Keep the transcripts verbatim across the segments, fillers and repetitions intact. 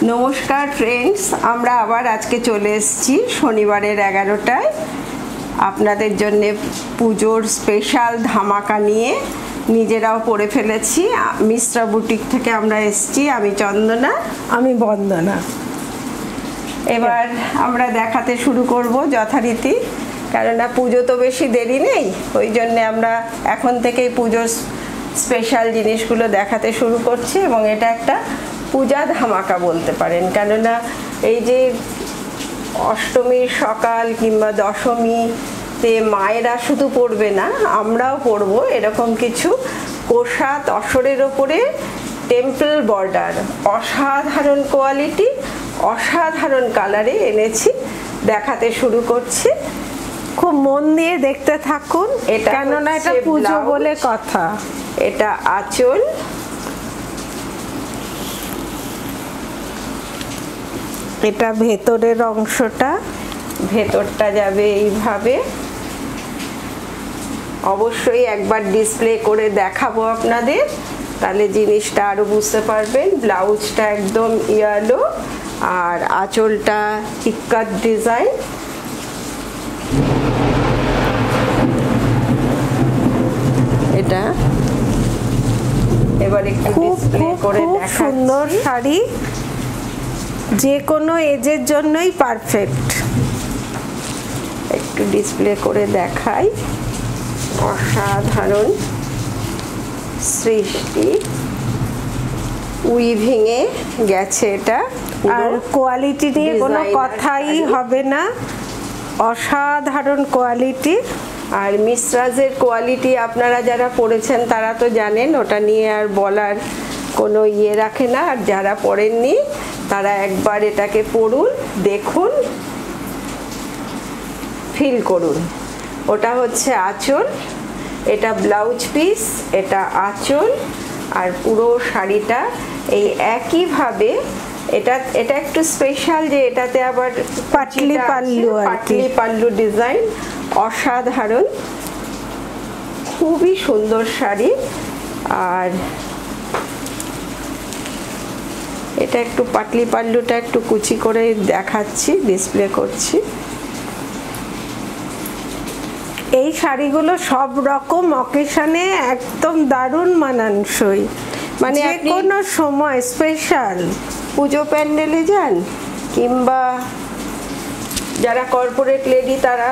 नमस्कार फ्रेंड्स, আমরা আবার আজকে চলে এসেছি শনিবারের এগারোটায় আপনাদের জন্য পুজোর স্পেশাল ধামাকা নিয়ে। নিজেরাও পরে ফেলেছি। মিশ্রা বুটিক থেকে আমরা এসেছি। আমি চন্দনা, আমি বন্দনা। এবার আমরা দেখাতে শুরু করব যথারীতি, কেননা পুজো তো বেশি দেরি নেই, ওই জন্য আমরা এখন থেকেই পুজোর স্পেশাল জিনিসগুলো দেখাতে শুরু করছি। এবং এটা একটা পূজা ধামাকা বলতে পারেন, কেননা এই যে অষ্টমীর সকাল কিংবা দশমীতে মায়েরা শুধু পরবে না, আমরাও পরবো এরকম কিছু কোষা তসরের ওপরে টেম্পল বর্ডার, অসাধারণ কোয়ালিটি, অসাধারণ কালারে এনেছি, দেখাতে শুরু করছি। খুব মন দিয়ে দেখতে থাকুন, কেননা এটা পুজো বলে কথা। এটা আঁচল, এটা ভেতরের অংশটা, ভেতরটা যাবে এইভাবে। অবশ্যই একবার ডিসপ্লে করে দেখাবো আপনাদের, তাহলে জিনিসটা আরো বুঝতে পারবেন। ব্লাউজটা একদম ইয়েলো আর আঁচলটা ইক্কাত ডিজাইন। এটা এবার একটু ডিসপ্লে করে দেখাচ্ছি। সুন্দর শাড়ি, যে কোনো এজের জন্যই পারফেক্ট। একটু ডিসপ্লে করে দেখাই। অসাধারণ সৃষ্টি, উইভিং এ গেছে এটা, আর কোয়ালিটি নিয়ে কোনো কথাই হবে না, অসাধারণ কোয়ালিটি। আর মিশ্রাজের কোয়ালিটি আপনারা যারা পড়েছেন তারা তো জানেন, ওটা নিয়ে আর বলার কোনো ইয়ে রাখে না। আর যারা পড়েননি তারা একবার এটাকে পড়ুন, দেখুন, ফিল করুন। ওটা হচ্ছে আঁচল, এটা ব্লাউজ পিস, এটা আঁচল, আর পুরো শাড়িটা এই একইভাবে। এটা এটা একটু স্পেশাল যে এটাতে আবার পাটলি পাল্লু, পাটলি পাল্লু ডিজাইন, অসাধারণ, খুবই সুন্দর শাড়ি। আর এটা একটু পাটলি পাল্লুটা একটু কুচি করে দেখাচ্ছি, ডিসপ্লে করছি। এই শাড়িগুলো সব রকম অকেশনে একদম দারুণ মানানসই, মানে যে কোনো সময় স্পেশাল। পুজো প্যান্ডেলে যান কিংবা যারা কর্পোরেট লেডি তারা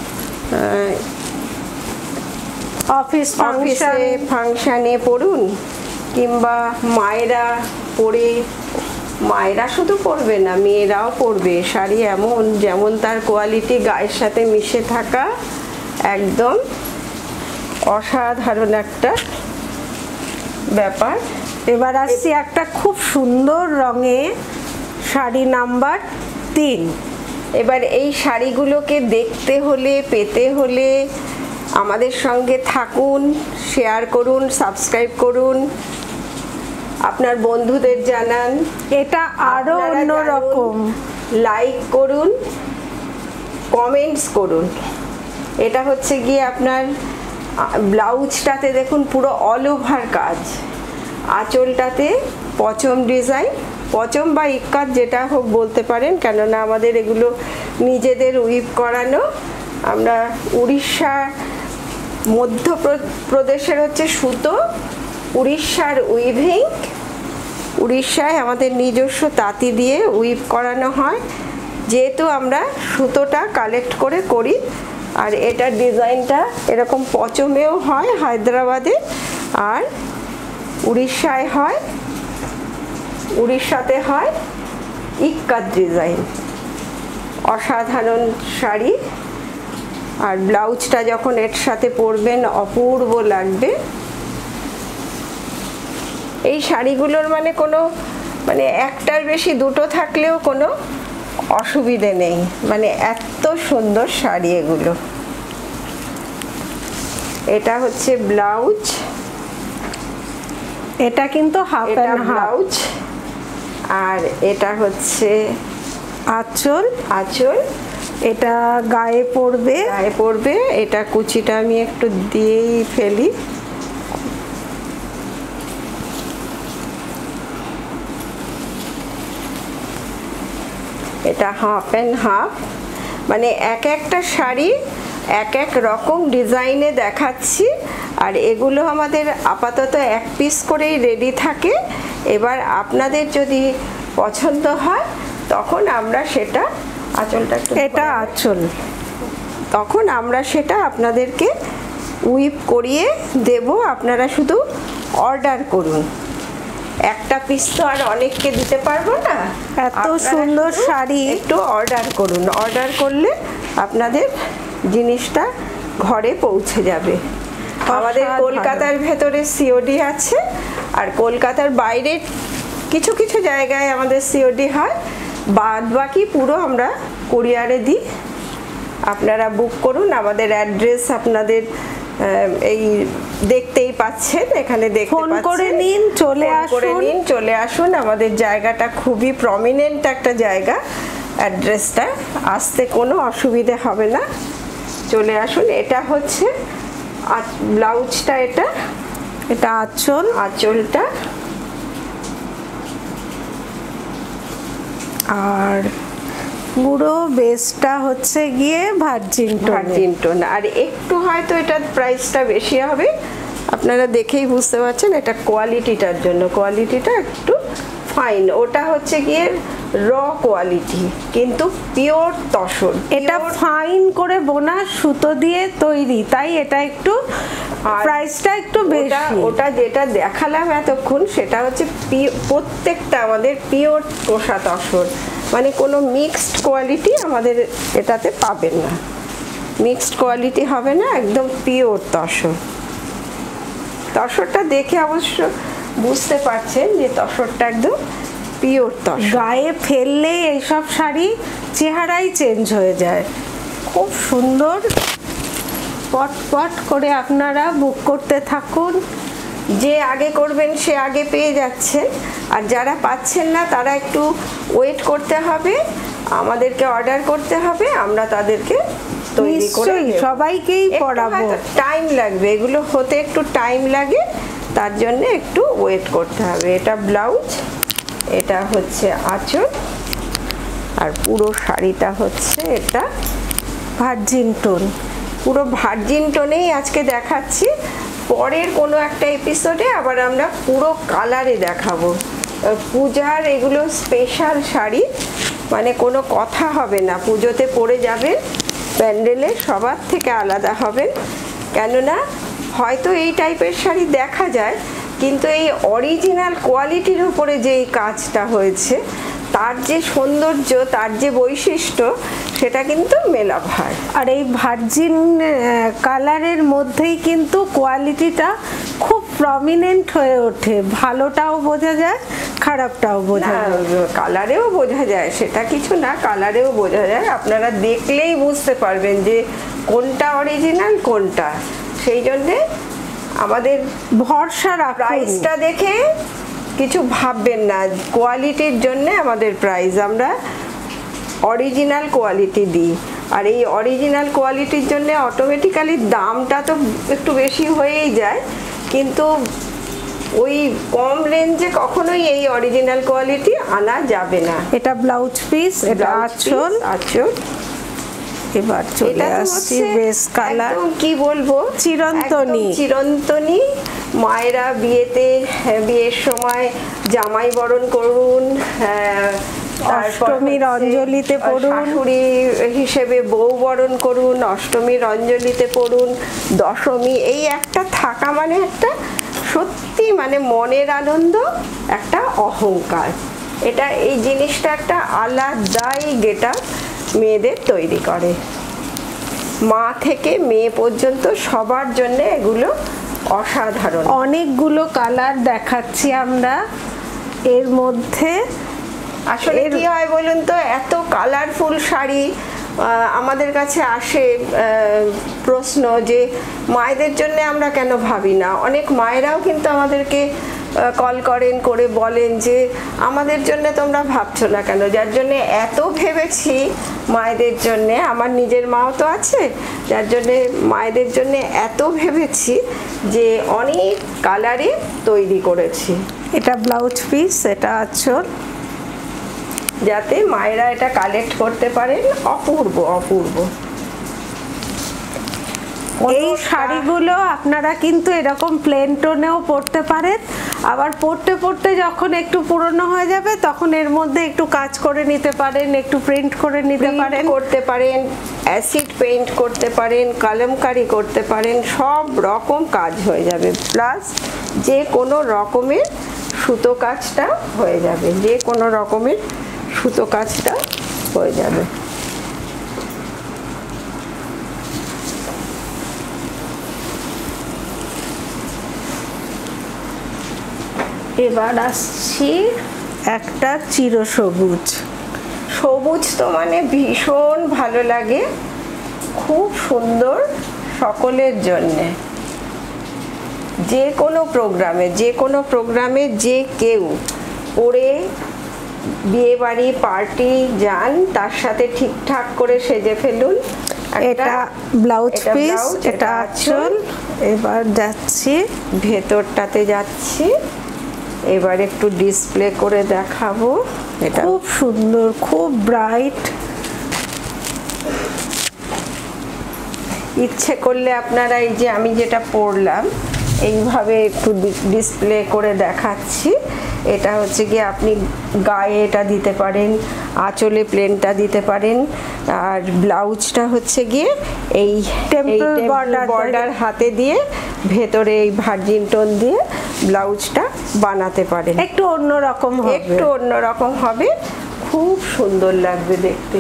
অফিস অফিসে ফাংশানে পড়ুন, কিংবা মায়েরা পরে, মায়েরা শুধু পরবে না মেয়েরাও পরবে। শাড়ি এমন, যেমন তার কোয়ালিটি, গায়ের সাথে মিশে থাকা, একদম অসাধারণ একটা ব্যাপার। এবার আসছি একটা খুব সুন্দর রঙে শাড়ি নাম্বার তিন। এবার এই শাড়িগুলোকে দেখতে হলে, পেতে হলে আমাদের সঙ্গে থাকুন, শেয়ার করুন, সাবস্ক্রাইব করুন, আপনার বন্ধুদের জানান। এটা আরো অন্যরকম, লাইক করুন, কমেন্টস করুন। এটা হচ্ছে গিয়ে আপনার ব্লাউজটাতে দেখুন পুরো অল ওভার কাজ, আঁচলটাতে পচম ডিজাইন, পচম বা ইক্কাত যেটা হোক বলতে পারেন, কেননা আমাদের এগুলো নিজেদের উইভ করানো। আমরা উড়িষ্যা, মধ্যপ্রদেশের হচ্ছে সুতো, উড়িষ্যার উইভিং, উড়িষ্যায় আমাদের নিজস্ব তাঁতি দিয়ে উইভ করানো হয়, যেহেতু আমরা সুতোটা কালেক্ট করে করি। আর এটার ডিজাইনটা এরকম পচমেও হয় হায়দ্রাবাদে, আর উড়িষ্যায় হয়, উড়িষ্যাতে হয় ইক্কাত ডিজাইন। অসাধারণ শাড়ি, আর ব্লাউজটা যখন এর সাথে পরবেন অপূর্ব লাগবে। এই শাড়িগুলোর মানে কোনো, মানে একটার বেশি দুটো থাকলেও কোনো অসুবিধে নেই, মানে এত সুন্দর শাড়ি এগুলো। এটা হচ্ছে ব্লাউজ, এটা কিন্তু হাফ এন্ড ব্লাউজ, আর এটা হচ্ছে আঁচল, আঁচল, এটা গায়ে পড়বে, গায়ে পড়বে। এটা কুচিটা আমি একটু দিয়েই ফেলি। এটা হাফ অ্যান্ড হাফ, মানে এক একটা শাড়ি এক এক রকম ডিজাইনে দেখাচ্ছি। আর এগুলো আমাদের আপাতত এক পিস করেই রেডি থাকে। এবার আপনাদের যদি পছন্দ হয় তখন আমরা সেটা, আঁচলটা একটু, এটা আঁচল, তখন আমরা সেটা আপনাদেরকে উইপ করিয়ে দেব। আপনারা শুধু অর্ডার করুন, একটা পিস তো আর অনেককে দিতে পারবো না। এত সুন্দর শাড়ি একটু অর্ডার করুন, অর্ডার করলে আপনাদের জিনিসটা ঘরে পৌঁছে যাবে। আমাদের কলকাতার ভেতরে সিওডি আছে, আর কলকাতার বাইরে কিছু কিছু জায়গায় আমাদের সিওডি হয়, বাদ বাকি পুরো আমরা কুরিয়ারে দিই। আপনারা বুক করুন, আমাদের অ্যাড্রেস আপনাদের এই দেখতেই পাচ্ছেন, এখানে দেখতে ফোন করে নিন, চলে আসুন, নিন চলে আসুন। আমাদের জায়গাটা খুবই প্রমিনেন্ট একটা জায়গা, অ্যাড্রেসটা আসতে কোনো অসুবিধে হবে না, চলে আসুন। এটা হচ্ছে ব্লাউজটা, এটা এটা আঁচল, আঁচলটা, আর পুরো বেসটা হচ্ছে গিয়ে ভার্জিন ভার্জিন টোন। আর একটু হয়তো এটার প্রাইসটা বেশি হবে, আপনারা দেখেই বুঝতে পারছেন। এটা কোয়ালিটিটার জন্য, কোয়ালিটিটা একটু ফাইন। ওটা হচ্ছে গিয়ে র কোয়ালিটি, কিন্তু পিওর তসর। এটা ফাইন করে বোনা সুতো দিয়ে তৈরি, তাই এটা একটু প্রাইসটা একটু বেশি। ওটা যেটা দেখালাম এতক্ষণ সেটা হচ্ছে প্রত্যেকটা আমাদের পিওর তোষা তসর, মানে কোনো মিক্সড কোয়ালিটি আমাদের এটাতে পাবেন না, মিক্সড কোয়ালিটি হবে না, একদম পিওর তসর। তসরটা দেখে অবশ্য বুঝতে পারছেন যে তসরটা একদম পিওর তসর। গায়ে ফেললে এইসব শাড়ি চেহারাই চেঞ্জ হয়ে যায়, খুব সুন্দর। পট পট করে আপনারা বুক করতে থাকুন, যে আগে করবেন সে আগে পেয়ে যাচ্ছেন, আর যারা পাচ্ছেন না তারা একটু ওয়েট করতে হবে, আমাদেরকে অর্ডার করতে হবে, আমরা তাদেরকে তৈরি করে সবাইকেই পরাবো। টাইম লাগবে, এগুলো হতে একটু টাইম লাগে, তার জন্য একটু ওয়েট করতে হবে। এটা ব্লাউজ, এটা হচ্ছে আঁচল, আর পুরো শাড়িটা হচ্ছে এটা ভার্জিন টোন, পুরো ভার্জিন টোনেই আজকে দেখাচ্ছি। পরের কোনো একটা এপিসোডে আবার আমরা পুরো কালারে দেখাবো। পূজার এগুলো স্পেশাল শাড়ি, মানে কোনো কথা হবে না, পুজোতে পরে যাবেন প্যান্ডেলে সবার থেকে আলাদা হবেন। কেননা হয়তো এই টাইপের শাড়ি দেখা যায়, কিন্তু এই অরিজিনাল কোয়ালিটির উপরে যে এই কাজটা হয়েছে, তার যে সৌন্দর্য, তার যে বৈশিষ্ট্য, সেটা কিন্তু মেলাভার। আর এই ভার্জিন কালারের মধ্যেই কিন্তু কোয়ালিটিটা খুব প্রমিনেন্ট হয়ে ওঠে, ভালোটাও বোঝা যায়, খারাপটাও বোঝা যায়। কালারেও বোঝা যায়, সেটা কিছু না, কালারেও বোঝা যায়। আপনারা দেখলেই বুঝতে পারবেন যে কোনটা অরিজিনাল কোনটা। সেই জন্যে আমাদের ভরসা রাখুন, প্রাইসটা দেখে কিছু ভাববেন না, কোয়ালিটির জন্য আমাদের প্রাইস, আমরা অরিজিনাল কোয়ালিটি দিই। আর এই অরিজিনাল কোয়ালিটির জন্য অটোমেটিক্যালি দামটা তো একটু বেশি হয়েই যায়, কিন্তু ওই কম রেঞ্জে কখনোই এই অরিজিনাল কোয়ালিটি আনা যাবে না। এটা ব্লাউজ পিস, এটা আঁচল, আঁচল। এবার চলে আসছি বেস কালার, কি বলবো, চিরন্তনী, চিরন্তনী। মায়েরা বিয়েতে, বিয়ের সময় জামাই বরণ করুন, অষ্টমীর অঞ্জলিতে পড়ুন, শাশুড়ি হিসেবে বউ বরণ করুন, অষ্টমীর অঞ্জলিতে পড়ুন, দশমী, এই একটা থাকা মানে একটা সত্যি মানে মনের আনন্দ, একটা অহংকার। এটা এই জিনিসটা একটা আলাদাই গেটআপ মেয়েদের তৈরি করে, মা থেকে মেয়ে পর্যন্ত সবার জন্য এগুলো অসাধারণ। অনেকগুলো কালার দেখাচ্ছি আমরা এর মধ্যে। আসলে কি হয় বলুন তো, এত কালারফুল শাড়ি আমাদের কাছে আসে প্রশ্ন যে মায়েদের জন্য আমরা কেন ভাবি না। অনেক মায়েরাও কিন্তু আমাদেরকে কল করেন, করে বলেন যে আমাদের জন্য তোমরা ভাবছো না কেন। যার জন্য এত ভেবেছি মায়েদের জন্য, আমার নিজের মাও তো আছে, যার জন্য মায়েদের জন্য এত ভেবেছি যে অনেক কালারে তৈরি করেছি। এটা ব্লাউজ পিস, এটা আঁচল, যাতে মায়েরা এটা কালেক্ট করতে পারেন। অপূর্ব অপূর্ব। এই শাড়িগুলো আপনারা কিন্তু এরকম প্লেন টোনেও পরতে পারেন, আবার পরতে পরতে যখন একটু পুরনো হয়ে যাবে তখন এর মধ্যে একটু কাজ করে নিতে পারেন, একটু প্রিন্ট করে নিতে পারেন, করতে পারেন, অ্যাসিড পেইন্ট করতে পারেন, কলমকারি করতে পারেন, সব রকম কাজ হয়ে যাবে। প্লাস যে কোনো রকমের সুতো কাজটা হয়ে যাবে, যে কোনো রকমের সুতো কাজটা হয়ে যাবে। এবার আসছি একটা চিরসবুজ। সবুজ তো মানে ভীষণ ভালো লাগে, খুব সুন্দর, সকলের জন্যে, যে কোনো প্রোগ্রামে যে কোনো প্রোগ্রামে যে কেউ পরে বিয়ে বাড়ি পার্টি যান, তার সাথে ঠিকঠাক করে সেজে ফেলুন। এটা ব্লাউজ পিস, এটা আঁচল। এবার যাচ্ছি ভেতরটাতে যাচ্ছি, এবার একটু ডিসপ্লে করে দেখাবো। এটা খুব সুন্দর, খুব ব্রাইট। ইচ্ছে করলে আপনারা এই যে আমি যেটা পরলাম এইভাবে একটু ডিসপ্লে করে দেখাচ্ছি। এটা হচ্ছে গিয়ে আপনি গায়ে এটা দিতে পারেন, আঁচলে প্লেনটা দিতে পারেন, আর ব্লাউজটা হচ্ছে গিয়ে এই টেম্পল বর্ডার হাতে দিয়ে ভেতরে এই ভার্জিন টোন দিয়ে ব্লাউজটা বানাতে পারেন। একটু অন্যরকম হবে, একটু অন্যরকম হবে, খুব সুন্দর লাগবে দেখতে।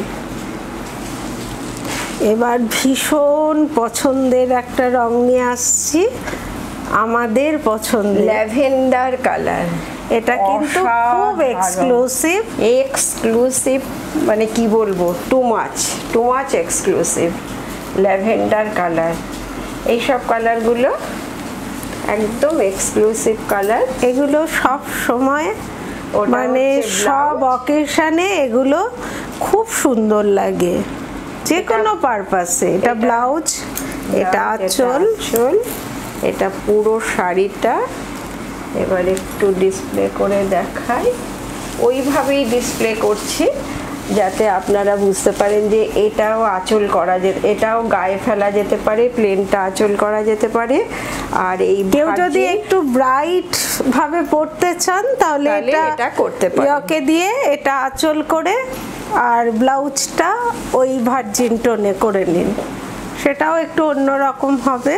এবার ভীষণ পছন্দের একটা রং নিয়ে আসছি, আমাদের পছন্দের ল্যাভেন্ডার কালার। এটা কিন্তু খুব এক্সক্লুসিভ এক্সক্লুসিভ মানে কি বলবো, too much too much exclusive. Lavender colour, এইসব কালারগুলো একদম এক্সক্লুসিভ কালার। এগুলো সব সময় মানে সব অকেশনে এগুলো খুব সুন্দর লাগে, যে কোনো পারপাসে। এটা ব্লাউজ, এটা আঁচল, এটা পুরো শাড়িটা। এবার একটু ডিসপ্লে করে দেখাই, ওইভাবেই ডিসপ্লে করছি যাতে আপনারা বুঝতে পারেন যে এটাও আঁচল করা যেতে, এটাও গায়ে ফেলা যেতে পারে, প্লেনটা আঁচল করা যেতে পারে। আর এই কেউ যদি একটু ব্রাইট ভাবে পড়তে চান তাহলে এটা করতে পারেন, ইয়োকে দিয়ে এটা আঁচল করে আর ব্লাউজটা ওই ভার্জিন টোনে করে নিন, সেটাও একটু অন্যরকম হবে।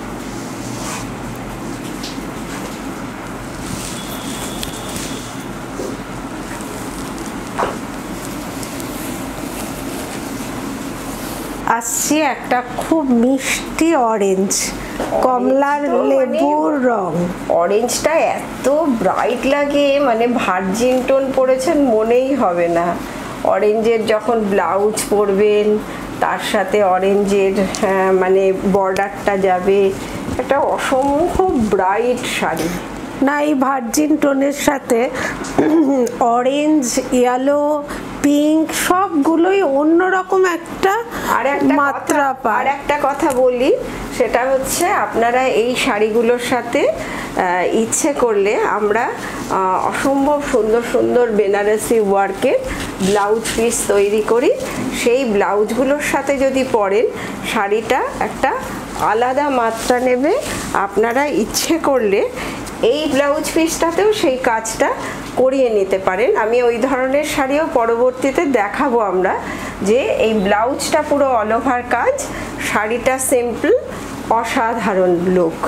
আসছি একটা খুব মিষ্টি অরেঞ্জ, কমলার লেবুর রং। অরেঞ্জটা এত ব্রাইট লাগে, মানে ভার্জিন টোন পরেছেন মনেই হবে না। অরেঞ্জের যখন ব্লাউজ পরবেন তার সাথে অরেঞ্জের মানে বর্ডারটা যাবে, একটা অসম্ভব ব্রাইট শাড়ি। না, এই ভার্জিন টোনের সাথে অরেঞ্জ, ইয়েলো, পিঙ্ক সবগুলোই অন্যরকম একটা আর একটা মাত্রা পায়। আর একটা কথা বলি, সেটা হচ্ছে আপনারা এই শাড়িগুলোর সাথে ইচ্ছে করলে আমরা অসম্ভব সুন্দর সুন্দর বেনারসি ওয়ার্কের ব্লাউজ পিস তৈরি করি। সেই ব্লাউজগুলোর সাথে যদি পরেন শাড়িটা একটা আলাদা মাত্রা নেবে। আপনারা ইচ্ছে করলে এই ব্লাউজ পিসটাতেও সেই কাজটা করিয়ে নিতে পারেন। আমি ওই ধরনের শাড়িও পরবর্তীতে দেখাবো আমরা, যে এই ব্লাউজটা পুরো অল ওভার কাজ, শাড়িটা সিম্পল, অসাধারণ লুক।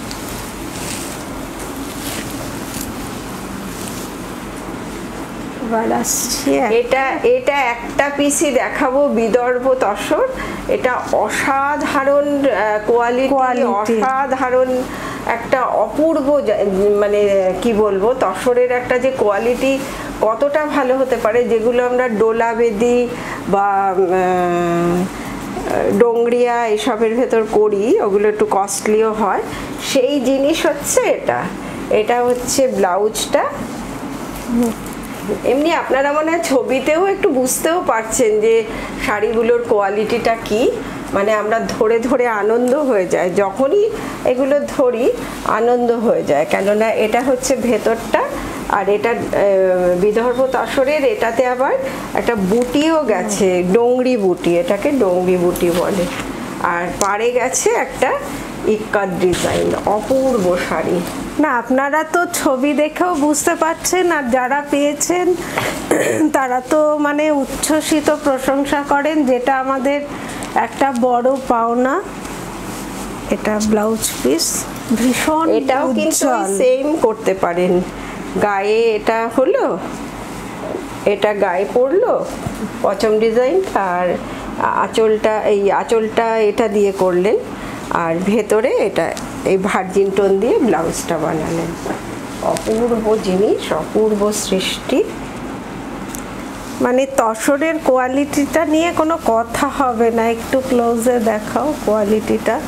এটা এটা একটা পিসি দেখাবো, বিদর্ভ তসর। এটা অসাধারণ কোয়ালিটি, অসাধারণ একটা অপূর্ব, মানে কি বলবো, তসরের একটা যে কোয়ালিটি কতটা ভালো হতে পারে, যেগুলো আমরা ডোলা বেদি বা ডোংরিয়া এসবের ভেতর করি, ওগুলো একটু কস্টলিও হয়, সেই জিনিস হচ্ছে এটা। এটা হচ্ছে ব্লাউজটা। এমনি আপনারা মনে হয় ছবিতেও একটু বুঝতেও পারছেন যে শাড়িগুলোর কোয়ালিটিটা কি, মানে আমরা ধরে ধরে আনন্দ হয়ে যায়, যখনই এগুলো ধরি আনন্দ হয়ে যায়। কেননা এটা হচ্ছে ভেতরটা, আর এটা বিদর্ভ তসরের, এটাতে আবার একটা বুটিও গেছে, ডোংরি বুটি, এটাকে ডোংরি বুটি বলে। আর পাড়ে গেছে একটা ইক্কাত ডিজাইন, অপূর্ব শাড়ি। না আপনারা তো ছবি দেখেও বুঝতে পারছেন, আর যারা পেয়েছেন তারা তো মানে উচ্ছ্বসিত প্রশংসা করেন, যেটা আমাদের একটা বড় পাওনা। এটা ব্লাউজ পিস, ভীষণ এটাও কিন্তু সেম করতে পারেন, গায়ে এটা হলো, এটা গায়ে পড়লো পচম ডিজাইন, আর আঁচলটা, এই আঁচলটা এটা দিয়ে করলেন, আর ভেতরে এটা এই ভার্জিন টোন দিয়ে ব্লাউজটা বানালেন। অপূর্ব জিনিস, অপূর্ব সৃষ্টি। মানে তসরের কোয়ালিটিটা নিয়ে কোনো কথা হবে না। একটু ক্লোজে দেখাও কোয়ালিটিটা,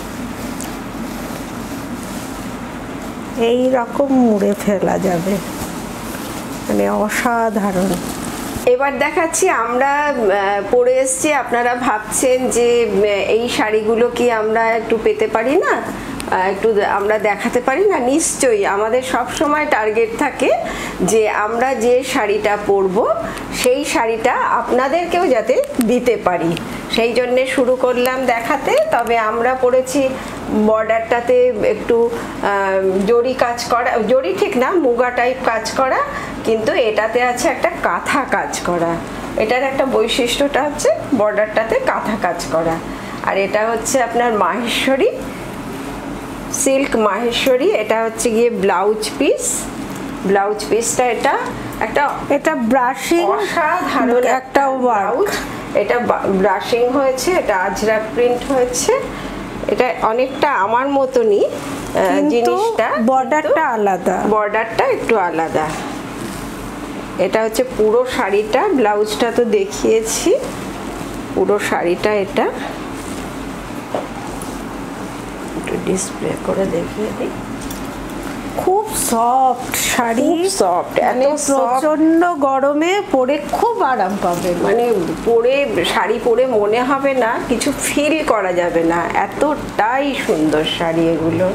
এই রকম মুড়ে ফেলা যাবে, মানে অসাধারণ। এবার দেখাচ্ছি, আমরা পরে এসছি, আপনারা ভাবছেন যে এই শাড়িগুলো কি আমরা একটু পেতে পারি না, একটু আমরা দেখাতে পারি না? নিশ্চয়ই, আমাদের সব সময় টার্গেট থাকে যে আমরা যে শাড়িটা পরবো সেই শাড়িটা আপনাদেরকেও যাতে দিতে পারি, সেই জন্যে শুরু করলাম দেখাতে। তবে আমরা পরেছি বর্ডারটাতে একটু জরি কাজ করা, জরি ঠিক না, মুগা টাইপ কাজ করা, কিন্তু এটাতে আছে একটা কাঁথা কাজ করা। এটার একটা বৈশিষ্ট্যটা হচ্ছে বর্ডারটাতে কাঁথা কাজ করা। আর এটা হচ্ছে আপনার মাহেশ্বরী সিল্ক, মাহেশ্বরী। এটা হচ্ছে গিয়ে ব্লাউজ পিস, ব্লাউজ পিসটা এটা একটা এটা ব্রাশিং অসাধারণ একটা ওয়ার্ক, এটা ব্রাশিং হয়েছে, এটা আজরাক প্রিন্ট হয়েছে, এটা অনেকটা আমার মতনই জিনিসটা, বর্ডারটা আলাদা, বর্ডারটা একটু আলাদা। এটা হচ্ছে পুরো শাড়িটা, ব্লাউজটা তো দেখিয়েছি, পুরো শাড়িটা এটা একটু ডিসপ্লে করে দেখিয়ে দিই। খুব সফট শাড়ি, সফট, এত প্রচন্ড গরমে পরে খুব আরাম পাবে, মানে পরে শাড়ি পরে মনে হবে না, কিছু ফিল করা যাবে না, এতটাই সুন্দর শাড়ি এগুলো।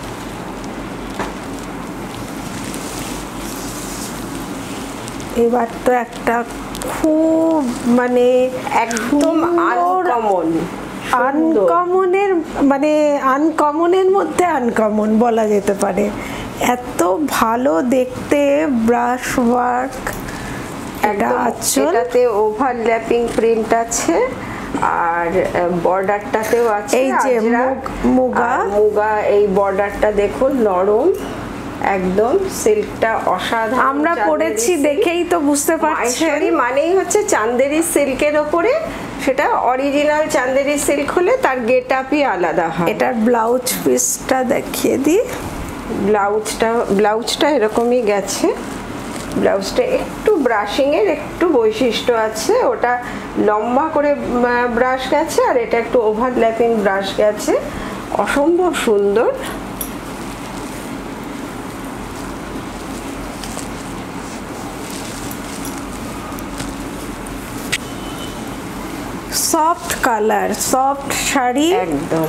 এবার তো একটা খুব মানে একদম আনকমন, আনকমনের মানে আনকমনের মধ্যে আনকমন বলা যেতে পারে, এত ভালো দেখতে ব্রাশ ওয়ার্ক। এটা আঁচল, এটাতে ওভারল্যাপিং প্রিন্ট আছে, আর বর্ডারটাতেও আছে এই যে মুগা, মুগা এই বর্ডারটা দেখুন নরম একদম, সিল্কটা অসাধারণ। আমরা পরেছি দেখেই তো বুঝতে পারছেন, মানেই হচ্ছে চান্দেরি সিল্কের ওপরে, সেটা অরিজিনাল চান্দেরি সিল্ক হলে তার গেট আপই আলাদা হয়। এটার ব্লাউজ পিসটা দেখিয়ে দিই। ব্লাউজটা ব্লাউজটা এরকমই গেছে, ব্লাউজটা একটু ব্রাশিংয়ের একটু বৈশিষ্ট্য আছে, ওটা লম্বা করে ব্রাশ গেছে, আর এটা একটু ওভারল্যাপিং ব্রাশ গেছে, অসম্ভব সুন্দর। সফট কালার, সফট শাড়ি, একদম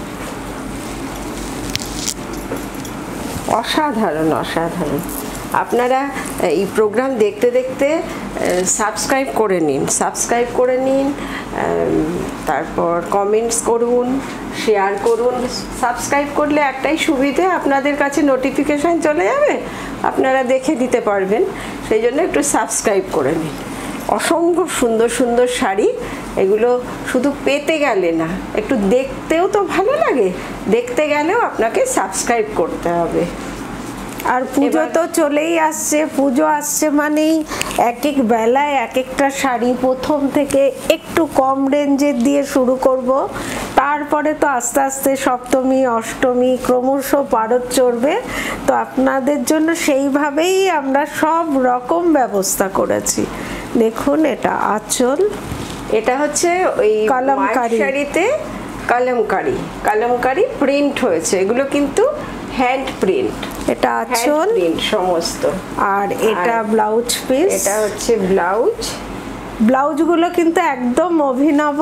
অসাধারণ অসাধারণ। আপনারা এই প্রোগ্রাম দেখতে দেখতে সাবস্ক্রাইব করে নিন, সাবস্ক্রাইব করে নিন, তারপর কমেন্টস করুন, শেয়ার করুন। সাবস্ক্রাইব করলে একটাই সুবিধে, আপনাদের কাছে নোটিফিকেশান চলে যাবে, আপনারা দেখে দিতে পারবেন, সেই জন্য একটু সাবস্ক্রাইব করে নিন। অসম্ভব সুন্দর সুন্দর শাড়ি, এগুলো শুধু পেতে গেলে না, একটু দেখতেও তো ভালো লাগে, দেখতে গেলেও আপনাকে সাবস্ক্রাইব করতে হবে। আর পুজো তো চলেই আসছে, পুজো আসছে মানেই এক এক বেলায় এক একটা শাড়ি প্রথম থেকে একটু কম রেঞ্জের দিয়ে শুরু করব, তারপরে তো আস্তে আস্তে সপ্তমী অষ্টমী ক্রমশ পারদ চড়বে, তো আপনাদের জন্য সেইভাবেই আমরা সব রকম ব্যবস্থা করেছি। দেখুন এটা আঁচল, এটা হচ্ছে ওই কলমকারী শাড়িতে কলমকারী কলমকারী প্রিন্ট হয়েছে, এগুলো কিন্তু হ্যান্ড প্রিন্ট, এটা আঁচল প্রিন্ট সমস্ত। আর এটা ব্লাউজ পিস, এটা হচ্ছে ব্লাউজ। ব্লাউজগুলো কিন্তু একদম অভিনব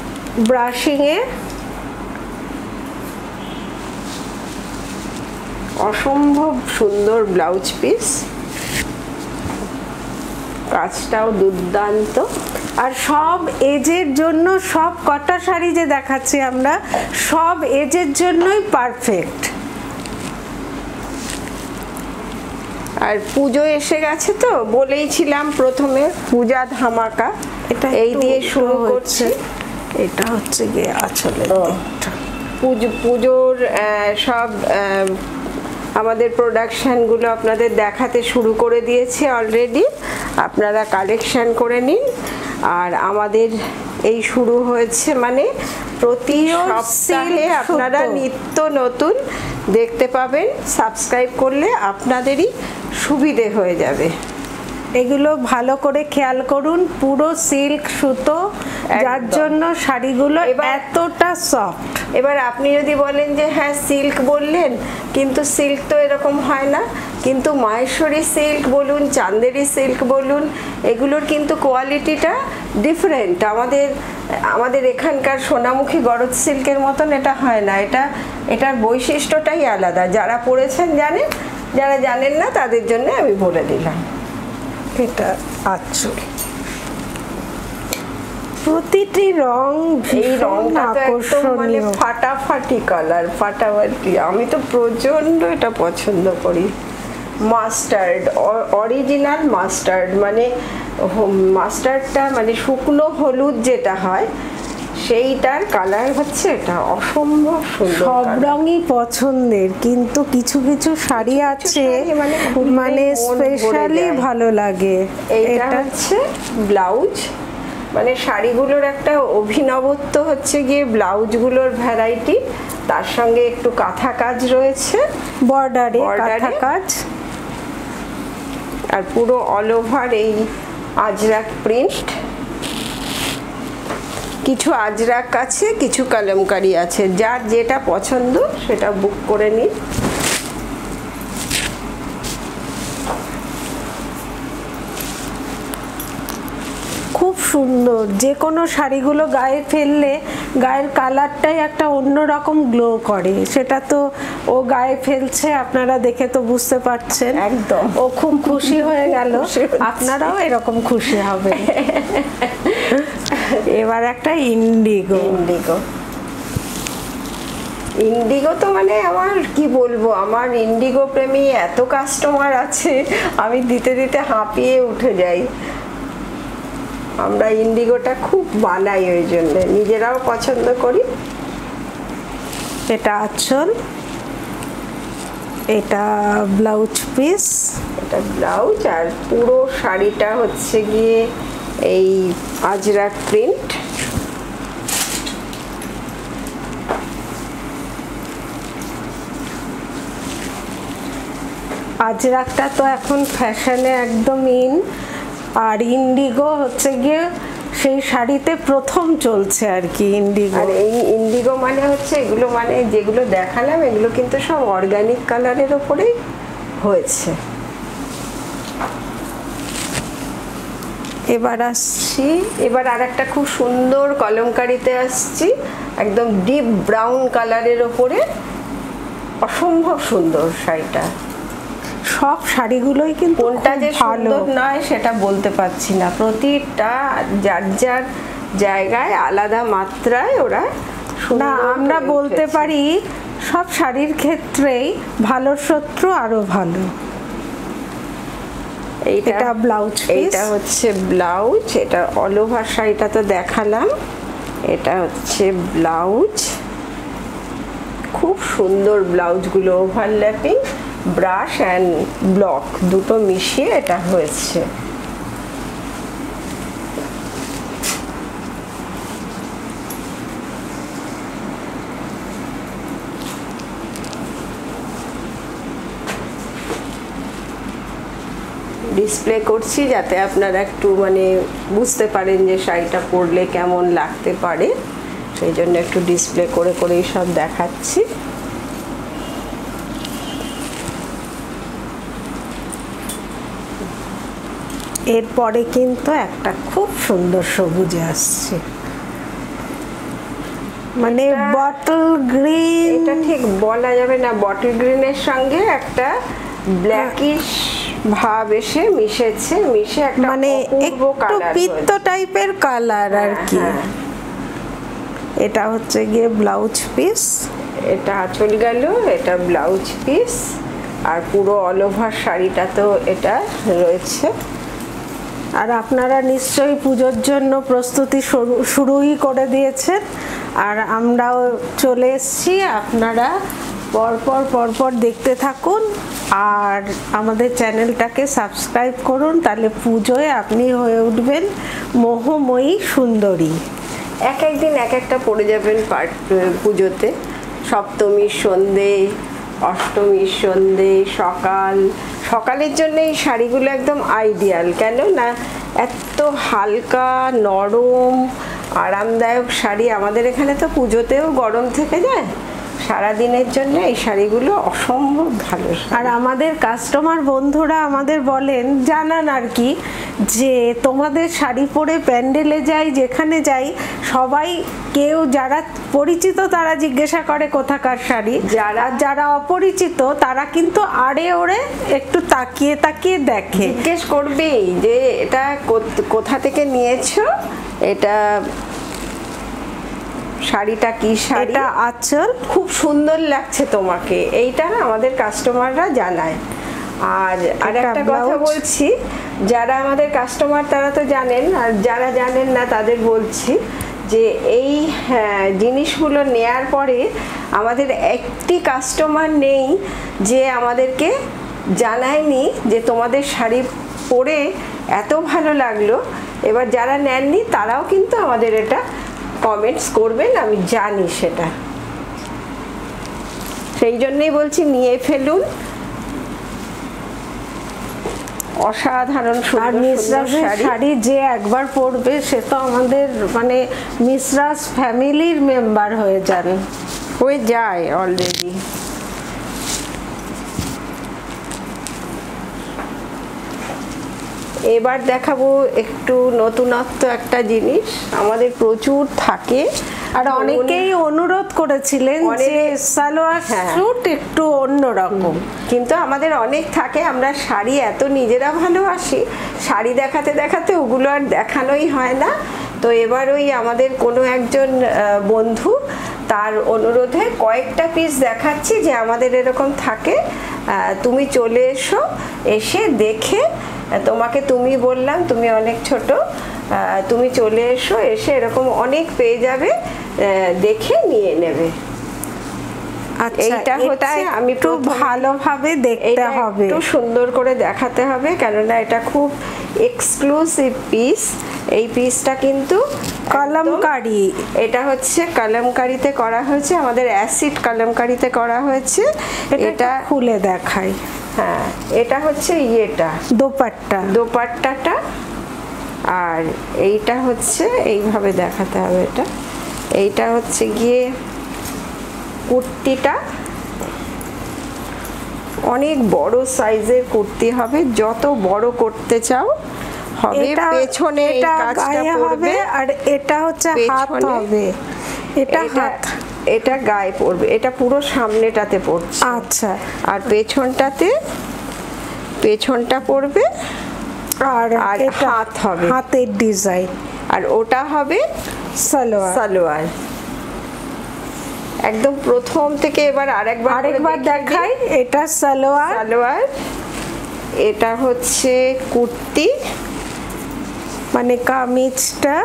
ব্রাশিং এ, অসম্ভব সুন্দর ব্লাউজ পিস, কাজটাও দুর্দান্ত। আর সব এজের জন্য, সব কটা শাড়ি যে দেখাচ্ছি আমরা সব এজের জন্যই পারফেক্ট। আর পুজো এসে গেছে তো, বলেইছিলাম প্রথমে পূজা ধামাকা, এটা এই দিয়ে শুরু করছি। এটা হচ্ছে গিয়ে আঁচলের দিকটা। পুজো পুজোর আহ, সব আহ, আমাদের প্রোডাকশানগুলো আপনাদের দেখাতে শুরু করে দিয়েছে অলরেডি, আপনারা কালেকশন করে নিন। আর আমাদের এই শুরু হয়েছে মানে প্রতি সপ্তাহে আপনারা নিত্য নতুন দেখতে পাবেন। সাবস্ক্রাইব করলে আপনাদেরই সুবিধে হয়ে যাবে। এগুলো ভালো করে খেয়াল করুন, পুরো সিল্ক সুতো, যার জন্য শাড়িগুলো এতটা সফট। এবার আপনি যদি বলেন যে হ্যাঁ সিল্ক বললেন, কিন্তু সিল্ক তো এরকম হয় না, কিন্তু মাহেশ্বরী সিল্ক বলুন, চান্দেরি সিল্ক বলুন, এগুলোর কিন্তু কোয়ালিটিটা ডিফারেন্ট। আমাদের আমাদের এখানকার সোনামুখী গরজ সিল্কের মতন এটা হয় না, এটা এটার বৈশিষ্ট্যটাই আলাদা। যারা পড়েছেন জানেন, যারা জানেন না তাদের জন্য আমি বলে দিলাম। এটা আঁচল, প্রতিটি রং এই রংটা তো একদম মানে ফাটাফাটি কালার, ফাটাফাটি। আমি তো প্রচন্ড এটা পছন্দ করি। মাস্টার্ড, অরিজিনাল মাস্টার্ড, মানে মাস্টার্ডটা মানে শুকনো হলুদ যেটা হয় সেইটার কালার হচ্ছে এটা, অসম্ভব সুন্দর। সব রঙই পছন্দের, কিন্তু কিছু কিছু শাড়ি আছে মানে স্পেশালি ভালো লাগে। এইটা হচ্ছে ব্লাউজ, মানে শাড়িগুলোর একটা অভিনবত্ব হচ্ছে গিয়ে ব্লাউজগুলোর ভ্যারাইটি, তার সঙ্গে একটু কাঁথা কাজ রয়েছে, বর্ডারে কাঁথা কাজ, আর পুরো অল ওভার এই আজরাক প্রিন্ট। কিছু আজরাক আছে, কিছু কলমকারি আছে, যার যেটা পছন্দ সেটা বুক করে নিন। খুব সুন্দর। যে কোনো শাড়িগুলো গায়ে ফেললে গায়ের কালারটাই একটা অন্যরকম গ্লো করে, সেটা তো ও গায়ে ফেলছে, আপনারা দেখে তো বুঝতে পারছেন। একদম, ও খুব খুশি হয়ে গেল, আপনারাও এরকম খুশি হবে। এবার একটা ইন্ডিগো। ইন্ডিগো ইন্ডিগো তো মানে আমার কি বলবো, আমার ইন্ডিগো প্রেমী এত কাস্টমার আছে, আমি দিতে দিতে হাঁপিয়ে উঠে যাই। আমরা ইন্ডিগোটা খুব বানাই, ওই জন্য নিজেরাও পছন্দ করি। এটা আঁচল, এটা ব্লাউজ পিস, এটা ব্লাউজ, আর পুরো শাড়িটা হচ্ছে গিয়ে এই আজরাক প্রিন্ট। আজরাকটা তো এখন ফ্যাশনে একদম ইন, আর ইন্ডিগো হচ্ছে গিয়ে সেই শাড়িতে প্রথম চলছে আর কি ইন্ডিগো। আর এই ইন্ডিগো মানে হচ্ছে এগুলো, মানে যেগুলো দেখালাম এগুলো কিন্তু সব অর্গানিক কালারের ওপরেই হয়েছে। এবার আসছি, এবার আর একটা খুব সুন্দর কলমকারিতে আসছি, একদম ডিপ ব্রাউন কালারের ওপরে, অসম্ভব সুন্দর শাড়িটা। সব শাড়িগুলোই কিন্তু কোনটা যে সুন্দর নয় সেটা বলতে পারছি না, প্রতিটা যার যার জায়গায় আলাদা মাত্রায় ওরা না, আমরা বলতে পারি সব শাড়ির ক্ষেত্রেই ভালোর শত্রু আরো ভালো। এইটা ব্লাউজ, এইটা হচ্ছে ব্লাউজ, এটা অল ওভার শাড়িটা তো দেখালাম, এটা হচ্ছে ব্লাউজ। খুব সুন্দর ব্লাউজগুলো, ওভারল্যাপিং, ব্রাশ অ্যান্ড ব্লক দুটো মিশিয়ে এটা হয়েছে। ডিসপ্লে করছি যাতে আপনারা একটু মানে বুঝতে পারেন যে শাড়িটা পরলে কেমন লাগতে পারে, সেই জন্য একটু ডিসপ্লে করে করেই সব দেখাচ্ছি। এরপরে কিন্তু একটা খুব সুন্দর সবুজে আসছে, মানে বটল গ্রিন, এটা ঠিক বলা যাবে না, বটল গ্রিনের সঙ্গে একটা ব্ল্যাকিশ ভাব এসে মিশেছে, মিশে একটা মানে অপূর্ব একটু কালার পিত্ত টাইপের কালার আর কি। এটা হচ্ছে গিয়ে ব্লাউজ পিস, এটা আঁচল গেল, এটা ব্লাউজ পিস, আর পুরো অল ওভার শাড়িটা তো এটা রয়েছে। আর আপনারা নিশ্চয়ই পুজোর জন্য প্রস্তুতি শুরু শুরুই করে দিয়েছেন, আর আমরাও চলে এসেছি। আপনারা পরপর পরপর দেখতে থাকুন আর আমাদের চ্যানেলটাকে সাবস্ক্রাইব করুন, তাহলে পুজোয় আপনি হয়ে উঠবেন মোহময়ী সুন্দরী। এক একদিন এক একটা পড়ে যাবেন পার্ট পুজোতে, সপ্তমীর সন্ধে, অষ্টমীর সন্ধে, সকাল। সকালের জন্য এই শাড়িগুলো একদম আইডিয়াল, কেন না এত হালকা নরম আরামদায়ক শাড়ি। আমাদের এখানে তো পুজোতেও গরম থেকে যায়, সারাদিনের জন্য এই শাড়িগুলো অসম্ভব ভালো। আর আমাদের কাস্টমার বন্ধুরা আমাদের বলেন, জানান আর কি, যে তোমাদের শাড়ি পরে প্যান্ডেলে যাই, যেখানে যাই, সবাই কেউ যারা পরিচিত তারা জিজ্ঞাসা করে কোথাকার শাড়ি, যারা যারা অপরিচিত তারা কিন্তু আড়ে ওড়ে একটু তাকিয়ে তাকিয়ে দেখে, জিজ্ঞেস করবেই যে এটা কোথা থেকে নিয়েছো, এটা শাড়িটা কি শাড়ি, এটা আঁচল, খুব সুন্দর লাগছে তোমাকে, এইটা না আমাদের কাস্টমাররা জানায়। আর আরেকটা কথা বলছি, যারা আমাদের কাস্টমার তারা তো জানেন, আর যারা জানেন না তাদের বলছি যে এই জিনিসগুলো নেয়ার পরে আমাদের একটি কাস্টমার নেই যে আমাদেরকে জানায়নি যে তোমাদের শাড়ি পরে এত ভালো লাগলো। এবার যারা নেননি তারাও কিন্তু আমাদের এটা কমেন্টস করবেন, আমি জানি সেটা, সেই জন্যই বলছি নিয়ে ফেলুন। অসাধারণ আর মিসরাজের শাড়ি যে একবার পরবে সে তো আমাদের মানে মিসরাজ ফ্যামিলির মেম্বার হয়ে যান, হয়ে যায় অলরেডি। এবার দেখাবো একটু নতুনত্ব একটা জিনিস, আমাদের প্রচুর থাকে। আর অনেকেই অনুরোধ করেছিলেন যে সালোয়ার স্যুট একটু অন্যরকম, কিন্তু আমাদের অনেক থাকে, আমরা শাড়ি এত নিজেরা ভালোবাসি, শাড়ি দেখাতে দেখাতে ওগুলো আর দেখানোই হয় না। তো এবার ওই আমাদের কোনো একজন বন্ধু তার অনুরোধে কয়েকটা পিস দেখাচ্ছি যে আমাদের এরকম থাকে, তুমি চলে এসো, এসে দেখে তোমাকে, তুমি বললাম তুমি অনেক ছোট, তুমি চলে এসো, এসে এরকম অনেক পেয়ে যাবে, দেখে নিয়ে নেবে। এইটা হচ্ছে আমি একটু ভালোভাবে দেখতে হবে, একটু সুন্দর করে দেখাতে হবে, কেননা এটা খুব এক্সক্লুসিভ পিস। এই পিসটা কিন্তু কলমকারি, এটা হচ্ছে কলমকারিতে করা হয়েছে, আমাদের অ্যাসিড কলমকারিতে করা হয়েছে। এটা খুলে দেখাই। হ্যাঁ, এটা হচ্ছে ইয়েটা দোপাট্টা, দোপাট্টাটা, আর এইটা হচ্ছে এইভাবে দেখাতে হবে, এটা এইটা হচ্ছে গিয়ে কুর্তিটা, অনেক বড় সাইজের কুর্তি হবে, যত বড় করতে চাও হবে। পেছনে এই কাজটা পড়বে, আর এটা হচ্ছে হাত হবে, এটা হাত, এটা গায়ে পড়বে, এটা পুরো সামনেটাতে পড়ছে। আচ্ছা, আর পেছনটাতে পেছনটা পড়বে, আর আর হাত হবে, হাতের ডিজাইন, আর ওটা হবে সালোয়ার। সালোয়ার একদম প্রথম থেকে। এবার আরেকবার আরেকবার দেখাই, এটা সালোয়ার, সালোয়ার, এটা হচ্ছে কুর্তি, মানে কামিজটা,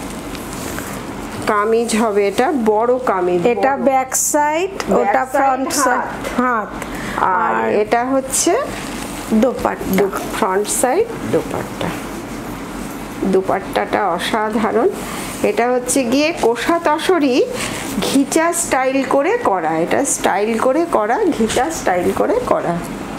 কামিজ হবে, এটা বড় কামিজ, এটা ব্যাক সাইড, ওটা ফ্রন্ট সাইড, হাত, আর এটা হচ্ছে দোপাট্টা, ফ্রন্ট সাইড দোপাট্টা। দোপাট্টাটা অসাধারণ, এটা হচ্ছে গিয়ে কোষা তসরি ঘিচা স্টাইল করে করা, এটা স্টাইল করে করা, ঘিচা স্টাইল করে করা।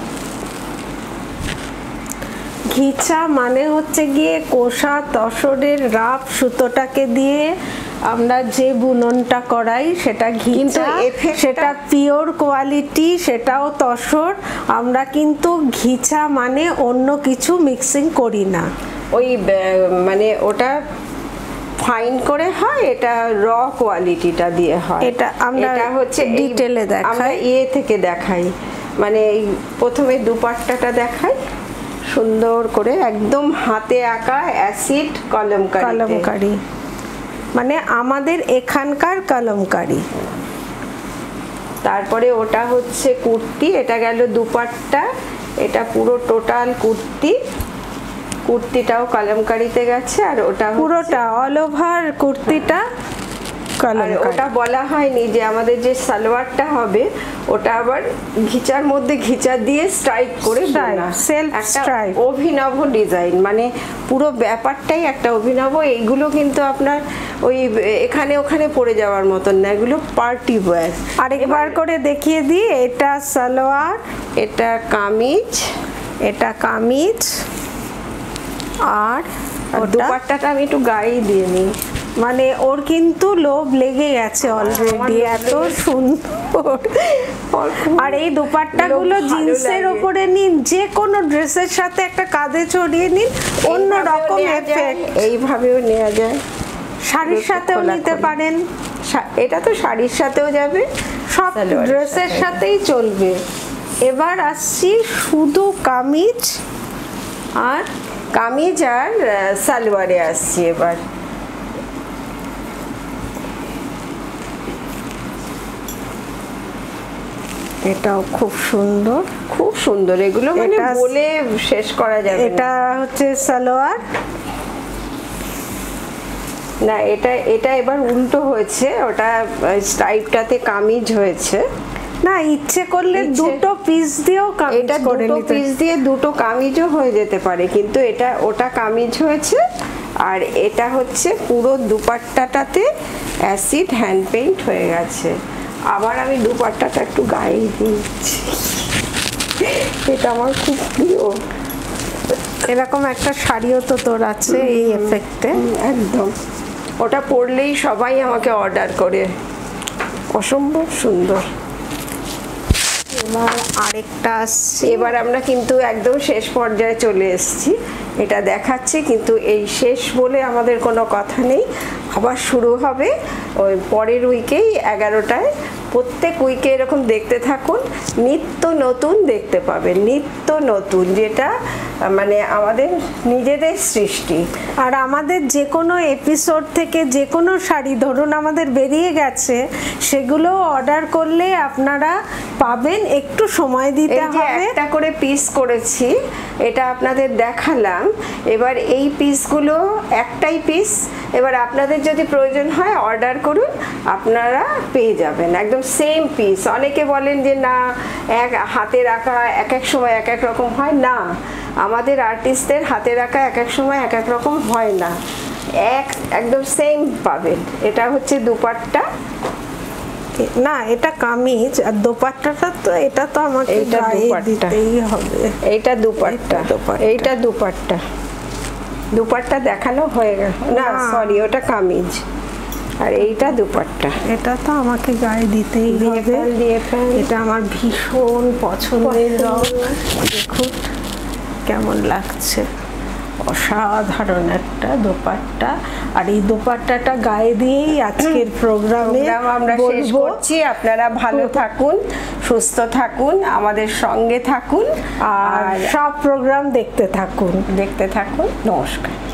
ঘিচা মানে হচ্ছে গিয়ে কোষা তসরের রাফ সুতোটাকে দিয়ে আমরা যে বুননটা করাই সেটা ঘিচা, সেটা পিওর কোয়ালিটি, সেটাও তসর। আমরা কিন্তু ঘিচা মানে অন্য কিছু মিক্সিং করি না, ওই মানে ওটা ফাইন করে হয়, এটা র কোয়ালিটিটা দিয়ে হয়। এটা আমরা এটা হচ্ছে ডিটেলে দেখাই, আমরা ইয়ে থেকে দেখাই, মানে এই প্রথমে দুপাট্টাটা দেখাই সুন্দর করে, একদম হাতে আঁকা অ্যাসিড কলমকারি কলমকারি, মানে আমাদের এখানকার কলমকারি। তারপরে ওটা হচ্ছে কুর্তি, এটা গেল দুপাট্টা, এটা পুরো টোটাল কুর্তি, কুর্তিটাও কলমকারিতে গেছে, আর ওটা পুরোটা অল ওভার কুর্তিটা আর ওটা বলা হয়নি যে আমাদের যে সালোয়ারটা হবে ওটা আবার ঘিচার মধ্যে ঘিচা দিয়ে স্ট্রাইক করে বোনা, সেলফ স্ট্রাইক, অভিনব ডিজাইন, মানে পুরো ব্যাপারটাই একটা অভিনব। এইগুলো কিন্তু আপনার ওই এখানে ওখানে পড়ে যাওয়ার মতন না, এগুলো পার্টি ওয়্যার। আরেকবার করে দেখিয়ে দিই, এটা সালোয়ার, এটা কামিজ, এটা কামিজ, আর দুপাট্টাটা আমি একটু গায়ে দিয়ে নিই, মানে ওর কিন্তু লোভ লেগে গেছে অলরেডি, এত সুন্দর। আর এই দুপাট্টাগুলো জিন্সের ওপরে নিন, যে কোনো ড্রেসের সাথে একটা কাঁধে চড়িয়ে নিন, অন্য রকম এফেক্ট। এইভাবেও নেওয়া যায়, শাড়ির সাথেও নিতে পারেন, এটা তো শাড়ির সাথেও যাবে, সব ড্রেসের সাথেই চলবে। এবার আসছি শুধু কামিজ আর কামিজ আর সালোয়ারে আসছি এবার। এটাও খুব সুন্দর, খুব সুন্দর, এগুলো মানে বলে শেষ করা যাবে না। এটা হচ্ছে সালোয়ার, না এটা এটা এবার উল্টো হয়েছে, ওটা স্ট্রাইপটাতে কামিজ হয়েছে। না ইচ্ছে করলে দুটো পিস দিয়েও কামিজ করে নিতে, দুটো পিস দিয়ে দুটো কামিজও হয়ে যেতে পারে, কিন্তু এটা ওটা কামিজ হয়েছে, আর এটা হচ্ছে পুরো দুপাট্টাটাতে অ্যাসিড হ্যান্ড পেইন্ট হয়ে গেছে। আবার আমি দুপাট্টাটা একটু গায়ে দিচ্ছি, এটা আমার খুব প্রিয়। এরকম একটা শাড়িও তো তোর আছে এই এফেক্টে, একদম ওটা পরলেই সবাই আমাকে অর্ডার করে, অসম্ভব সুন্দর। এবার আরেকটা আসছে, এবার আমরা কিন্তু একদম শেষ পর্যায়ে চলে এসেছি, এটা দেখাচ্ছি কিন্তু এই শেষ বলে আমাদের কোনো কথা নেই, আবার শুরু হবে ওই পরের উইকেই এগারোটায়। প্রত্যেক উইকে এরকম দেখতে থাকুন, নিত্য নতুন দেখতে পাবেন, নিত্য নতুন, যেটা মানে আমাদের নিজেদের সৃষ্টি। আর আমাদের যে কোনো এপিসোড থেকে যে কোনো শাড়ি ধরুন আমাদের বেরিয়ে গেছে, সেগুলো অর্ডার করলে আপনারা পাবেন, একটু সময় দিতে হবে। একটা করে পিস করেছি, এটা আপনাদের দেখালাম, এবার এই পিসগুলো একটাই পিস, এবার আপনাদের যদি প্রয়োজন হয় অর্ডার করুন, আপনারা পেয়ে যাবেন একদম সেম পিস। অনেকে বলেন যে না এক হাতে রাখা এক এক সময় এক এক রকম হয়, না আমাদের আর্টিস্টদের হাতে রাখা এক এক সময় এক এক রকম হয় না, এক একদম সেম পাবেন। এটা হচ্ছে দুপাট্টা, না এটা কামিজ, আর দোপাট্টাটা তো এটা তো আমাকে গায়ে দিতেই হবে। এইটা দুপাট্টা, এইটা দুপাট্টা, দুপাট্টা দেখানো হয়ে গেল, না সরি ওটা কামিজ, আর এইটা দুপাট্টা, এটা তো আমাকে গায়ে দিতেই হবে। এটা আমার ভীষণ পছন্দের রং, দেখুন কেমন লাগছে, অসাধারণ একটা দোপাট্টা। আর এই দোপাট্টাটা গায়ে দিয়েই আজকের প্রোগ্রামে আমরা শেষ করছি। আপনারা ভালো থাকুন, সুস্থ থাকুন, আমাদের সঙ্গে থাকুন, আর সব প্রোগ্রাম দেখতে থাকুন দেখতে থাকুন। নমস্কার।